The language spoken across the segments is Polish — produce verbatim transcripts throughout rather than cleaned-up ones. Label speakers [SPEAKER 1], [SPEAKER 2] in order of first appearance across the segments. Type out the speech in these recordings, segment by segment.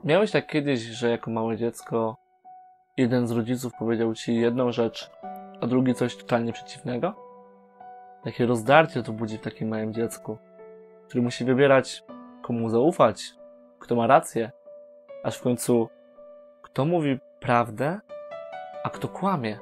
[SPEAKER 1] Miałeś tak kiedyś, że jako małe dziecko jeden z rodziców powiedział ci jedną rzecz, a drugi coś totalnie przeciwnego? Jakie rozdarcie to budzi w takim małym dziecku, który musi wybierać, komu zaufać, kto ma rację, aż w końcu kto mówi prawdę, a kto kłamie.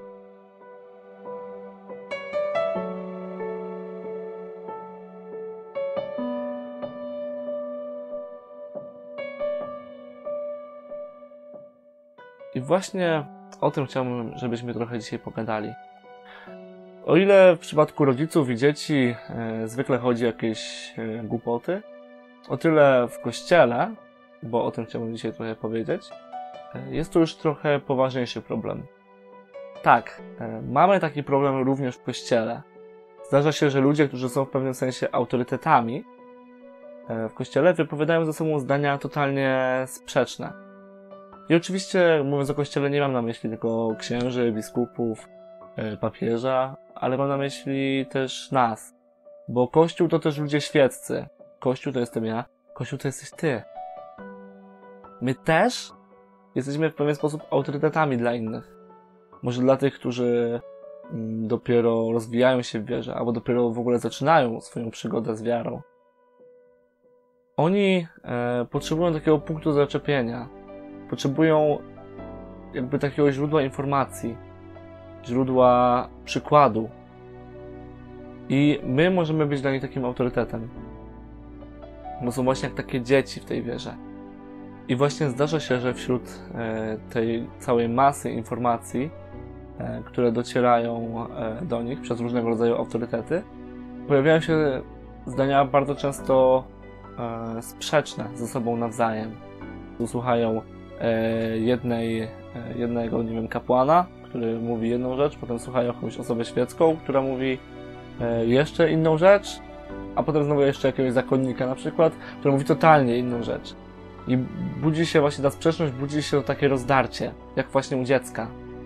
[SPEAKER 1] I właśnie o tym chciałbym, żebyśmy trochę dzisiaj pogadali. O ile w przypadku rodziców i dzieci e, zwykle chodzi o jakieś e, głupoty, o tyle w kościele, bo o tym chciałbym dzisiaj trochę powiedzieć, e, jest to już trochę poważniejszy problem. Tak, e, mamy taki problem również w kościele. Zdarza się, że ludzie, którzy są w pewnym sensie autorytetami e, w kościele, wypowiadają ze sobą zdania totalnie sprzeczne. I oczywiście, mówiąc o kościele, nie mam na myśli tylko księży, biskupów, papieża, ale mam na myśli też nas. Bo Kościół to też ludzie świeccy. Kościół to jestem ja, Kościół to jesteś ty. My też jesteśmy w pewien sposób autorytetami dla innych. Może dla tych, którzy dopiero rozwijają się w wierze, albo dopiero w ogóle zaczynają swoją przygodę z wiarą. Oni e, potrzebują takiego punktu zaczepienia. Potrzebują jakby takiego źródła informacji, źródła przykładu. I my możemy być dla nich takim autorytetem. Bo są właśnie jak takie dzieci w tej wierze. I właśnie zdarza się, że wśród e, tej całej masy informacji, e, które docierają e, do nich przez różnego rodzaju autorytety, pojawiają się zdania bardzo często e, sprzeczne ze sobą nawzajem. Słuchają jednej, jednego, nie wiem, kapłana, który mówi jedną rzecz, potem słuchają jakąś osobę świecką, która mówi jeszcze inną rzecz, a potem znowu jeszcze jakiegoś zakonnika na przykład, który mówi totalnie inną rzecz. I budzi się właśnie ta sprzeczność, budzi się to takie rozdarcie, jak właśnie u dziecka.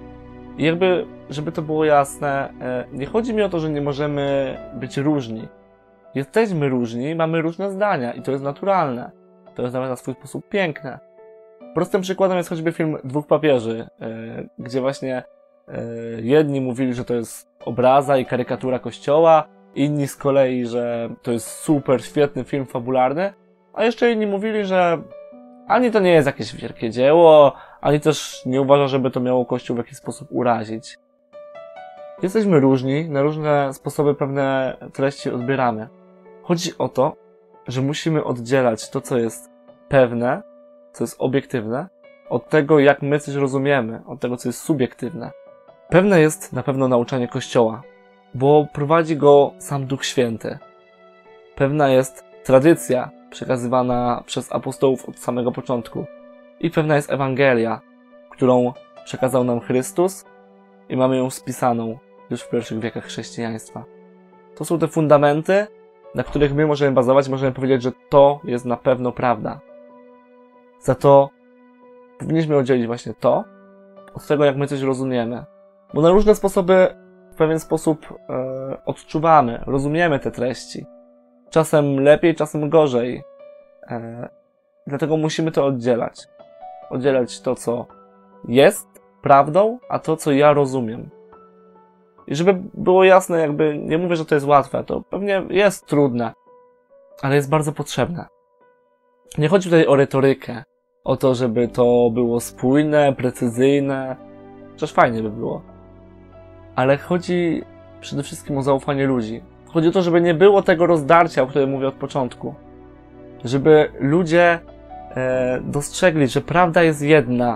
[SPEAKER 1] I jakby, żeby to było jasne, nie chodzi mi o to, że nie możemy być różni. Jesteśmy różni, mamy różne zdania i to jest naturalne. To jest nawet na swój sposób piękne. Prostym przykładem jest choćby film Dwóch papieży, yy, gdzie właśnie yy, jedni mówili, że to jest obraza i karykatura Kościoła, inni z kolei, że to jest super, świetny film fabularny, a jeszcze inni mówili, że ani to nie jest jakieś wielkie dzieło, ani też nie uważa, żeby to miało Kościół w jakiś sposób urazić. Jesteśmy różni, na różne sposoby pewne treści odbieramy. Chodzi o to, że musimy oddzielać to, co jest pewne, co jest obiektywne, od tego, jak my coś rozumiemy, od tego, co jest subiektywne. Pewne jest na pewno nauczanie Kościoła, bo prowadzi go sam Duch Święty. Pewna jest tradycja przekazywana przez apostołów od samego początku. I pewna jest Ewangelia, którą przekazał nam Chrystus i mamy ją spisaną już w pierwszych wiekach chrześcijaństwa. To są te fundamenty, na których my możemy bazować, możemy powiedzieć, że to jest na pewno prawda. Za to powinniśmy oddzielić właśnie to od tego, jak my coś rozumiemy. Bo na różne sposoby w pewien sposób e, odczuwamy, rozumiemy te treści. Czasem lepiej, czasem gorzej. E, dlatego musimy to oddzielać. Oddzielać to, co jest prawdą, a to, co ja rozumiem. I żeby było jasne, jakby nie mówię, że to jest łatwe, to pewnie jest trudne, ale jest bardzo potrzebne. Nie chodzi tutaj o retorykę, o to, żeby to było spójne, precyzyjne, chociaż fajnie by było. Ale chodzi przede wszystkim o zaufanie ludzi. Chodzi o to, żeby nie było tego rozdarcia, o którym mówię od początku. Żeby ludzie e, dostrzegli, że prawda jest jedna.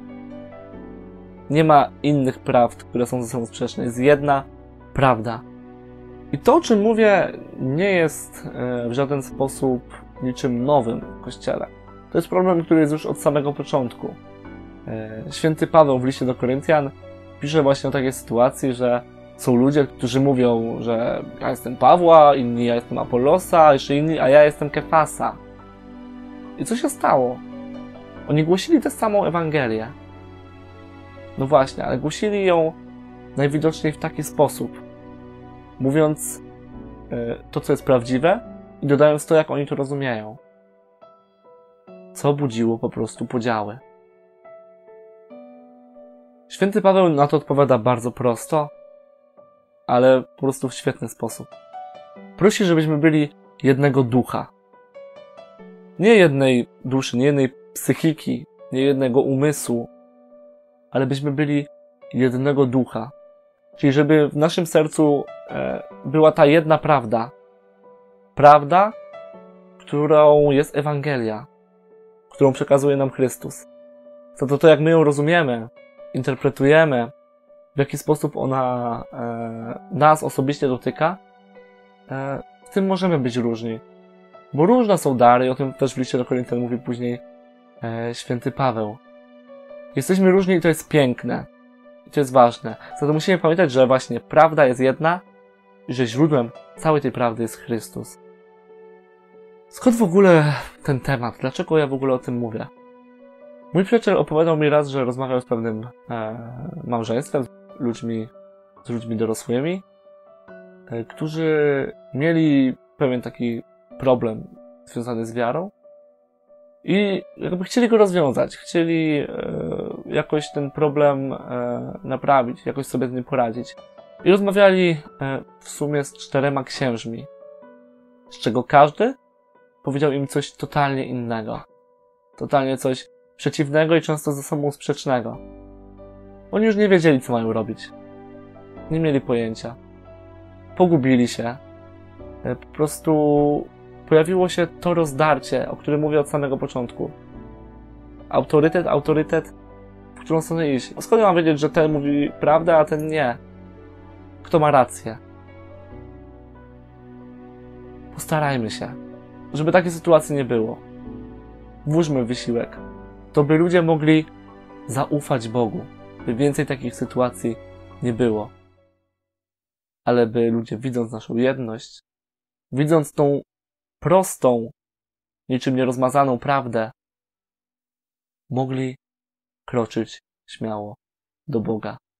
[SPEAKER 1] Nie ma innych prawd, które są ze sobą sprzeczne. Jest jedna prawda. I to, o czym mówię, nie jest e, w żaden sposób niczym nowym w Kościele. To jest problem, który jest już od samego początku. Święty Paweł w liście do Koryntian pisze właśnie o takiej sytuacji, że są ludzie, którzy mówią, że ja jestem Pawła, inni ja jestem Apollosa, jeszcze inni, a ja jestem Kefasa. I co się stało? Oni głosili tę samą Ewangelię. No właśnie, ale głosili ją najwidoczniej w taki sposób, mówiąc to, co jest prawdziwe i dodając to, jak oni to rozumieją. co budziło po prostu podziały. Święty Paweł na to odpowiada bardzo prosto, ale po prostu w świetny sposób. Prosi, żebyśmy byli jednego ducha. Nie jednej duszy, nie jednej psychiki, nie jednego umysłu, ale byśmy byli jednego ducha. Czyli żeby w naszym sercu e, była ta jedna prawda. Prawda, którą jest Ewangelia, którą przekazuje nam Chrystus. Co to to, jak my ją rozumiemy, interpretujemy, w jaki sposób ona e, nas osobiście dotyka, e, w tym możemy być różni. Bo różne są dary, o tym też w liście do Koryntian mówi później e, święty Paweł. Jesteśmy różni i to jest piękne. I to jest ważne. Zatem musimy pamiętać, że właśnie prawda jest jedna i że źródłem całej tej prawdy jest Chrystus. Skąd w ogóle ten temat? Dlaczego ja w ogóle o tym mówię? Mój przyjaciel opowiadał mi raz, że rozmawiał z pewnym e, małżeństwem, z ludźmi, z ludźmi dorosłymi, e, którzy mieli pewien taki problem związany z wiarą i jakby chcieli go rozwiązać, chcieli e, jakoś ten problem e, naprawić, jakoś sobie z nim poradzić. I rozmawiali e, w sumie z czterema księżmi, z czego każdy powiedział im coś totalnie innego. Totalnie coś przeciwnego i często ze sobą sprzecznego. Oni już nie wiedzieli, co mają robić. Nie mieli pojęcia. Pogubili się. Po prostu pojawiło się to rozdarcie, o którym mówię od samego początku. Autorytet, autorytet, w którą stronę iść. Skąd ja mam wiedzieć, że ten mówi prawdę, a ten nie? Kto ma rację? Postarajmy się, żeby takiej sytuacji nie było. Włóżmy wysiłek. To by ludzie mogli zaufać Bogu, by więcej takich sytuacji nie było. Ale by ludzie, widząc naszą jedność, widząc tą prostą, niczym nierozmazaną prawdę, mogli kroczyć śmiało do Boga.